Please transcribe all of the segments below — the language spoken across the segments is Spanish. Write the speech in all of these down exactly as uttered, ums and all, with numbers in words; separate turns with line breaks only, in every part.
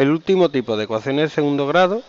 El último tipo de ecuaciones de segundo grado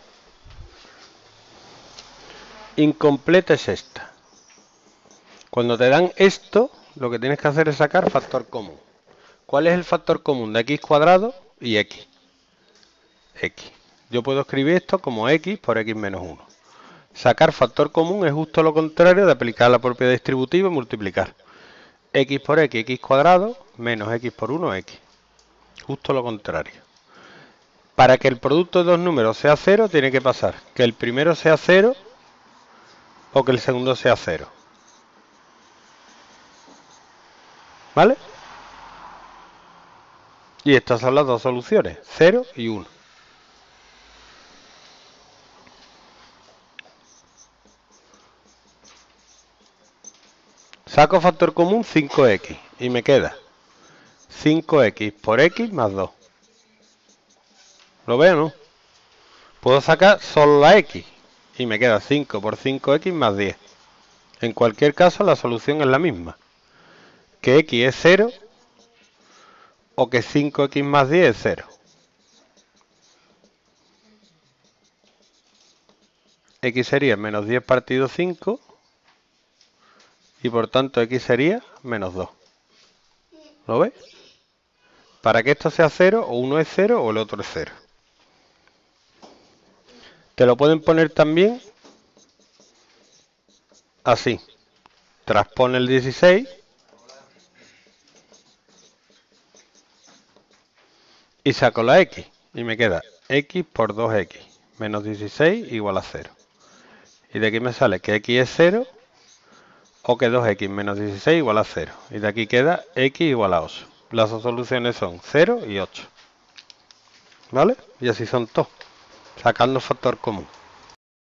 incompleta es esta. Cuando te dan esto, lo que tienes que hacer es sacar factor común. ¿Cuál es el factor común de x cuadrado y x? X. Yo puedo escribir esto como x por x menos uno. Sacar factor común es justo lo contrario de aplicar la propiedad distributiva y multiplicar. X por x, x cuadrado, menos x por uno, x. Justo lo contrario. Para que el producto de dos números sea cero, tiene que pasar que el primero sea cero o que el segundo sea cero. ¿Vale? Y estas son las dos soluciones, cero y uno. Saco factor común cinco x y me queda cinco x por x más dos. ¿Lo veo, no? Puedo sacar solo la x y me queda cinco por cinco x más diez. En cualquier caso, la solución es la misma. Que x es cero o que cinco x más diez es cero. X sería menos diez partido cinco y por tanto x sería menos dos. ¿Lo ves? Para que esto sea cero, o uno es cero o el otro es cero. Te lo pueden poner también así. Transpone el dieciséis y saco la x. Y me queda x por dos x menos dieciséis igual a cero. Y de aquí me sale que x es cero o que dos x menos dieciséis igual a cero. Y de aquí queda x igual a ocho. Las dos soluciones son cero y ocho. ¿Vale? Y así son todos, sacando factor común.